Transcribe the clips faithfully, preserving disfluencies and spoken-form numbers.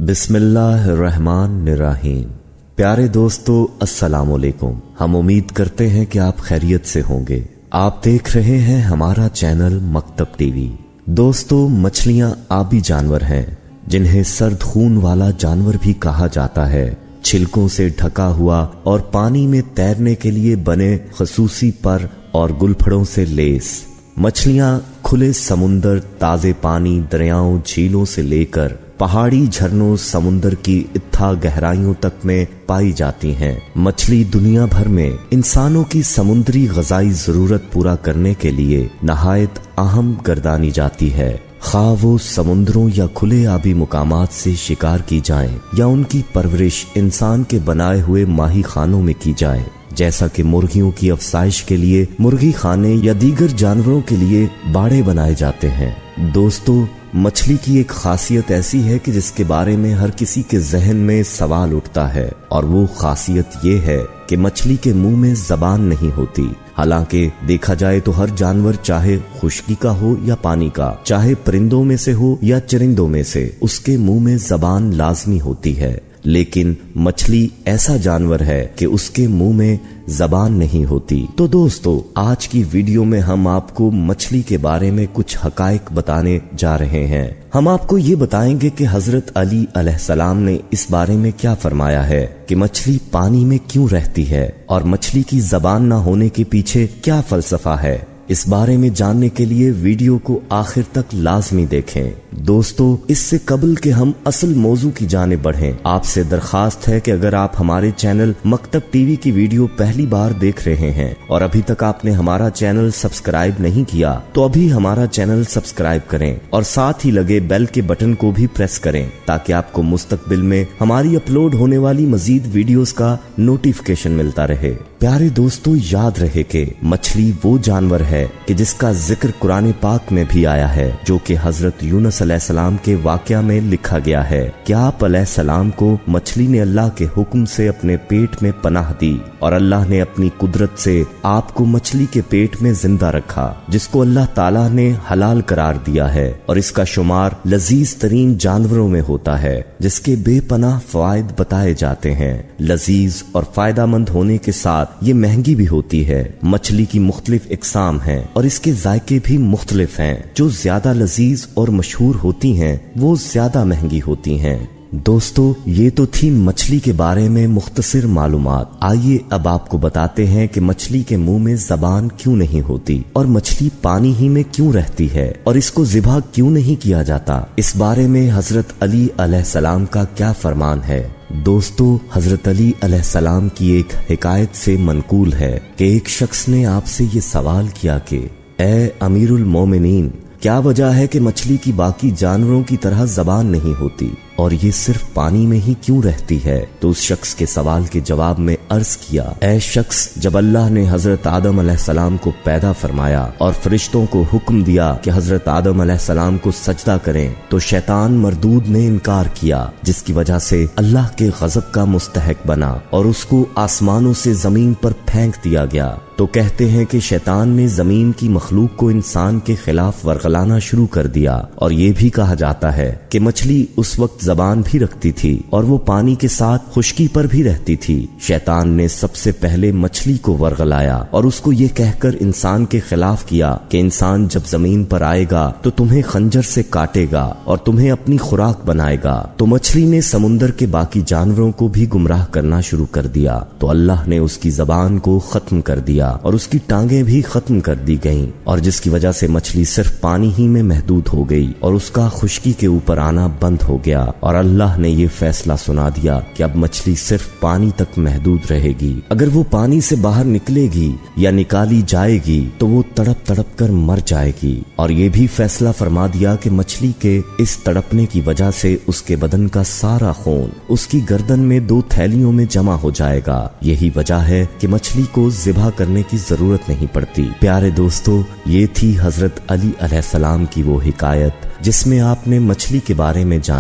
बिस्मिल्लाहिर्रहमानिर्रहीम। प्यारे दोस्तों, अस्सलामुअलैकुम। हम उम्मीद करते हैं कि आप खैरियत से होंगे। आप देख रहे हैं हमारा चैनल मकतब टीवी। दोस्तों, मछलियां आबी जानवर हैं जिन्हें सर्द खून वाला जानवर भी कहा जाता है। छिलकों से ढका हुआ और पानी में तैरने के लिए बने खसूसी पर और गुलफड़ों से लेस मछलियां खुले समुंदर, ताजे पानी, दरियाओं, झीलों से लेकर पहाड़ी झरनों, समुंदर की इत्था गहराइयों तक में पाई जाती हैं। मछली दुनिया भर में इंसानों की समुद्री ग़िज़ाई जरूरत पूरा करने के लिए नहायत अहम गर्दानी जाती है। खा वो समुद्रों या खुले आबी मुकामात से शिकार की जाए या उनकी परवरिश इंसान के बनाए हुए माही खानों में की जाए, जैसा कि मुर्गियों की अफसाइश के लिए मुर्गी खाने या दीगर जानवरों के लिए बाड़े बनाए जाते हैं। दोस्तों, मछली की एक खासियत ऐसी है कि जिसके बारे में हर किसी के जहन में सवाल उठता है, और वो खासियत ये है कि मछली के मुंह में जबान नहीं होती। हालांकि देखा जाए तो हर जानवर, चाहे खुश्की का हो या पानी का, चाहे परिंदों में से हो या चरिंदों में से, उसके मुंह में जबान लाजमी होती है। लेकिन मछली ऐसा जानवर है कि उसके मुंह में जबान नहीं होती। तो दोस्तों, आज की वीडियो में हम आपको मछली के बारे में कुछ हकायक बताने जा रहे हैं। हम आपको ये बताएंगे कि हजरत अली अलैहिस्सलाम ने इस बारे में क्या फरमाया है कि मछली पानी में क्यों रहती है, और मछली की जबान न होने के पीछे क्या फलसफा है। इस बारे में जानने के लिए वीडियो को आखिर तक लाजमी देखें। दोस्तों, इससे कबल के हम असल मौजू की जाने बढ़ें, आपसे दरखास्त है कि अगर आप हमारे चैनल मकतब टीवी की वीडियो पहली बार देख रहे हैं और अभी तक आपने हमारा चैनल सब्सक्राइब नहीं किया, तो अभी हमारा चैनल सब्सक्राइब करें और साथ ही लगे बेल के बटन को भी प्रेस करें, ताकि आपको मुस्तकबिल में हमारी अपलोड होने वाली मजीद वीडियोस का नोटिफिकेशन मिलता रहे। प्यारे दोस्तों, याद रहे कि मछली वो जानवर है कि जिसका जिक्र कुरान पाक में भी आया है, जो कि हजरत यूनुस अलैहिस्सलाम के वाकया में लिखा गया है कि आप अलैहिस्सलाम को मछली ने अल्लाह के हुक्म से अपने पेट में पनाह दी, और अल्लाह ने अपनी कुदरत से आपको मछली के पेट में जिंदा रखा, जिसको अल्लाह ताला ने हलाल करार दिया है, और इसका शुमार लजीज तरीन जानवरों में होता है, जिसके बेपनाह फवायद बताए जाते हैं। लजीज और फायदामंद होने के साथ ये महंगी भी होती है। मछली की मुख्तलिफ इकसाम हैं और इसके जायके भी मुख्तलिफ हैं। जो ज्यादा लजीज और मशहूर होती हैं वो ज्यादा महंगी होती हैं। दोस्तों, ये तो थी मछली के बारे में मुख्तसर मालूमात। आइए अब आपको बताते हैं कि मछली के मुंह में जबान क्यों नहीं होती, और मछली पानी ही में क्यों रहती है, और इसको ज़िबा क्यों नहीं किया जाता। इस बारे में हजरत अली अलैहिस्सलाम का क्या फरमान है। दोस्तों, हजरत अली अलैहिस्सलाम की एक हिकायत से मनकूल है कि एक शख्स ने आपसे ये सवाल किया कि ए अमीरुल मोमिनीन, क्या वजह है कि मछली की बाकी जानवरों की तरह जबान नहीं होती और ये सिर्फ पानी में ही क्यों रहती है। तो उस शख्स के सवाल के जवाब में अर्ज किया, ऐ शख्स, जब अल्लाह ने हजरत आदम अलैहिस्सलाम को पैदा फरमाया और फरिश्तों को हुक्म दिया कि हजरत आदम अलैहिस्सलाम को सजदा करें, तो शैतान मरदूद ने इनकार किया, जिसकी वजह से अल्लाह के गजब का मुस्तहक बना और उसको आसमानों से जमीन पर फेंक दिया गया। तो कहते हैं कि शैतान ने जमीन की मखलूक को इंसान के खिलाफ वरगलाना शुरू कर दिया, और ये भी कहा जाता है कि मछली उस वक्त जबान भी रखती थी और वो पानी के साथ खुश्की पर भी रहती थी। शैतान ने सबसे पहले मछली को वरगलाया और उसको ये कहकर इंसान के खिलाफ किया कि इंसान जब जमीन पर आएगा तो तुम्हें खंजर से काटेगा और तुम्हें अपनी खुराक बनाएगा। तो मछली ने समुंदर के बाकी जानवरों को भी गुमराह करना शुरू कर दिया, तो अल्लाह ने उसकी जबान को खत्म कर दिया और उसकी टांगें भी खत्म कर दी गईं, और जिसकी वजह से मछली सिर्फ पानी ही में महदूद हो गई और उसका खुश्की के ऊपर आना बंद हो गया। और अल्लाह ने ये फैसला सुना दिया कि अब मछली सिर्फ पानी तक महदूद रहेगी। अगर वो पानी से बाहर निकलेगी या निकाली जाएगी तो वो तड़प तड़प कर मर जाएगी। और ये भी फैसला फरमा दिया कि मछली के इस तड़पने की वजह से उसके बदन का सारा खून उसकी गर्दन में दो थैलियों में जमा हो जाएगा। यही वजह है कि मछली को ज़िबा करने की जरूरत नहीं पड़ती। प्यारे दोस्तों, ये थी हजरत अली अलैहिस्सलाम की वो हिकायत जिसमें आपने मछली के बारे में जाना कि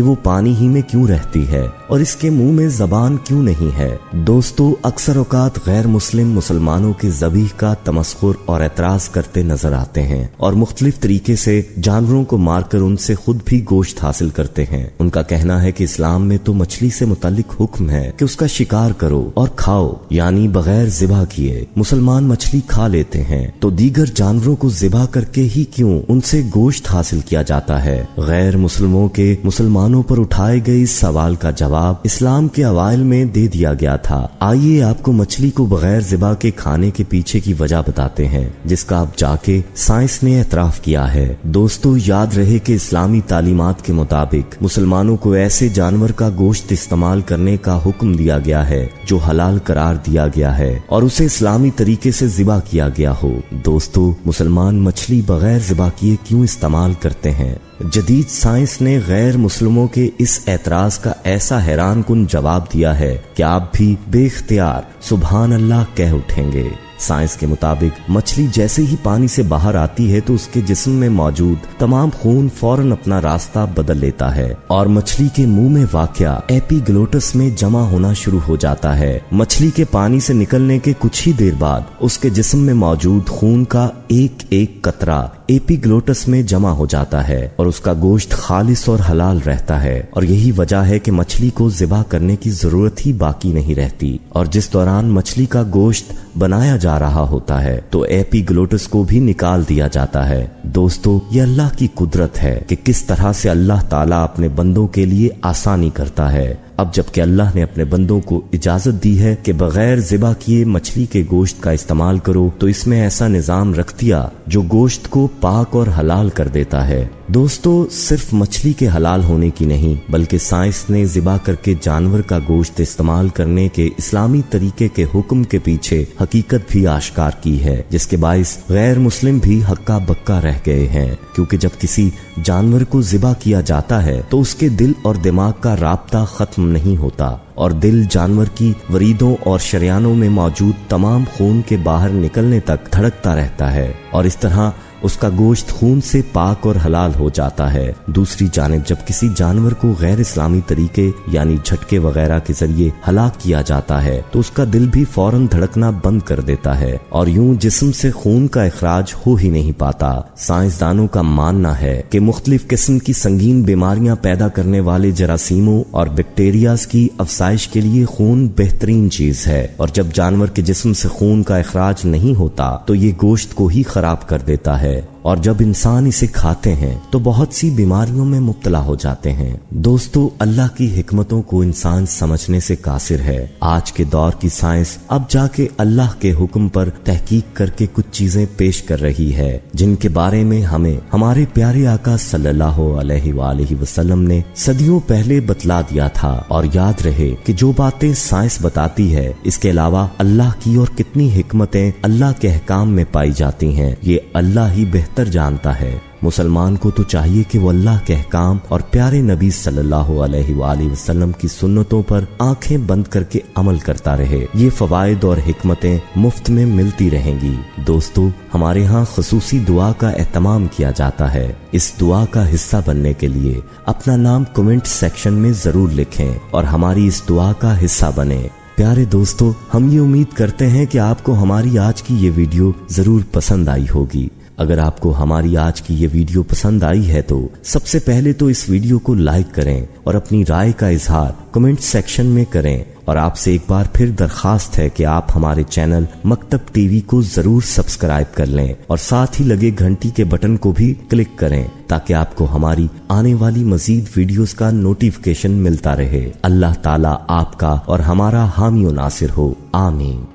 वो पानी ही में क्यों रहती है और इसके मुंह में जबान क्यों नहीं है। दोस्तों, अक्सर औकात गैर मुस्लिम मुसलमानों के ज़बीह का तमस्खुर और एतराज करते नजर आते हैं और मुख्तलिफ तरीके से जानवरों को मारकर उनसे खुद भी गोश्त हासिल करते हैं। उनका कहना है कि इस्लाम में तो मछली से मुतालिक हुक्म है कि उसका शिकार करो और खाओ, यानी बगैर ज़िबा किए। मुसलमान मछली खा लेते हैं तो दीगर जानवरों को ज़िबा करके ही क्यों उनसे गोश्त हासिल किया जाता है। गैर मुस्लिमों के मुसलमानों पर उठाए गए इस सवाल का जवाब इस्लाम के अवाइल में दे दिया गया था। आइए आपको मछली को बगैर ज़िबा के खाने के पीछे की वजह बताते हैं, जिसका अब जाके साइंस ने एतराफ किया है। दोस्तों, याद रहे कि इस्लामी तालीमात के मुताबिक मुसलमानों को ऐसे जानवर का गोश्त इस्तेमाल करने का हुक्म दिया गया है जो हलाल करार दिया गया है और उसे इस्लामी तरीके से ज़िबा किया गया हो। दोस्तों, मुसलमान मछली बगैर ज़िबा किए क्यों इस्तेमाल करते हैं? जदीद साइंस ने गैर मुस्लिमों के इस एतराज का ऐसा हैरान कुन जवाब दिया है कि आप भी बेख्तियार सुभान अल्लाह कह उठेंगे। साइंस के मुताबिक मछली जैसे ही पानी से बाहर आती है तो उसके जिस्म में मौजूद तमाम खून फौरन अपना रास्ता बदल लेता है और मछली के मुंह में वाक़या एपिग्लोटस में जमा होना शुरू हो जाता है। मछली के पानी से निकलने के कुछ ही देर बाद उसके जिस्म में मौजूद खून का एक एक कतरा एपिग्लोटस में जमा हो जाता है और उसका गोश्त खालिस और हलाल रहता है। और यही वजह है कि मछली को ज़िबा करने की जरूरत ही बाकी नहीं रहती और जिस दौरान मछली का गोश्त बनाया जा रहा होता है तो एपिग्लोटस को भी निकाल दिया जाता है। दोस्तों, ये अल्लाह की कुदरत है कि किस तरह से अल्लाह ताला अपने बंदों के लिए आसानी करता है। अब जबकि अल्लाह ने अपने बंदों को इजाजत दी है कि बगैर ज़िबा किए मछली के गोश्त का इस्तेमाल करो, तो इसमें ऐसा निजाम रख दिया जो गोश्त को पाक और हलाल कर देता है। दोस्तों, सिर्फ मछली के हलाल होने की नहीं बल्कि साइंस ने ज़िबा करके जानवर का गोश्त इस्तेमाल करने के इस्लामी तरीके के हुक्म के पीछे हकीकत भी आश्कार की है, जिसके बाइस गैर मुस्लिम भी हक्का बक्का रह गए हैं। क्योंकि जब किसी जानवर को ज़िबा किया जाता है तो उसके दिल और दिमाग का राब्ता खत्म नहीं होता और दिल जानवर की वरीदों और शरियानों में मौजूद तमाम खून के बाहर निकलने तक धड़कता रहता है और इस तरह उसका गोश्त खून से पाक और हलाल हो जाता है। दूसरी जानिब जब किसी जानवर को गैर इस्लामी तरीके यानी झटके वगैरह के जरिए हलाक किया जाता है तो उसका दिल भी फौरन धड़कना बंद कर देता है और यूं जिस्म से खून का इखराज हो ही नहीं पाता। साइंसदानों का मानना है कि मुख्तलिफ किस्म की संगीन बीमारियां पैदा करने वाले जरासीमों और बैक्टीरियाज की अफसाइश के लिए खून बेहतरीन चीज है और जब जानवर के जिस्म से खून का इखराज नहीं होता तो ये गोश्त को ही खराब कर देता है और जब इंसान इसे खाते हैं तो बहुत सी बीमारियों में मुब्तला हो जाते हैं। दोस्तों, अल्लाह की हिकमतों को इंसान समझने से कासिर है। आज के दौर की साइंस अब जाके अल्लाह के हुक्म पर तहकीक करके कुछ चीजें पेश कर रही है जिनके बारे में हमें हमारे प्यारे आका सल्लल्लाहु अलैहि वसल्लम ने सदियों पहले बतला दिया था। और याद रहे कि जो बातें साइंस बताती है इसके अलावा अल्लाह की और कितनी हिकमतें अल्लाह के अहकाम में पाई जाती हैं, ये अल्लाह ही बेहतर जानता है। मुसलमान को तो चाहिए कि वो अल्लाह के अहकाम और प्यारे नबी सल्लल्लाहु अलैहि वसल्लम की सुन्नतों पर आंखें बंद करके अमल करता रहे। ये फवायद और हिकमतें मुफ्त में मिलती रहेंगी। दोस्तों, हमारे यहाँ खसूसी दुआ का एहतमाम किया जाता है। इस दुआ का हिस्सा बनने के लिए अपना नाम कमेंट सेक्शन में जरूर लिखें और हमारी इस दुआ का हिस्सा बने। प्यारे दोस्तों, हम ये उम्मीद करते हैं कि आपको हमारी आज की ये वीडियो जरूर पसंद आई होगी। अगर आपको हमारी आज की ये वीडियो पसंद आई है तो सबसे पहले तो इस वीडियो को लाइक करें और अपनी राय का इजहार कमेंट सेक्शन में करें। और आपसे एक बार फिर दरखास्त है कि आप हमारे चैनल मकतब टीवी को जरूर सब्सक्राइब कर लें और साथ ही लगे घंटी के बटन को भी क्लिक करें ताकि आपको हमारी आने वाली मजीद वीडियोस का नोटिफिकेशन मिलता रहे। अल्लाह ताला आपका और हमारा हामी और नासिर हो। आमीन।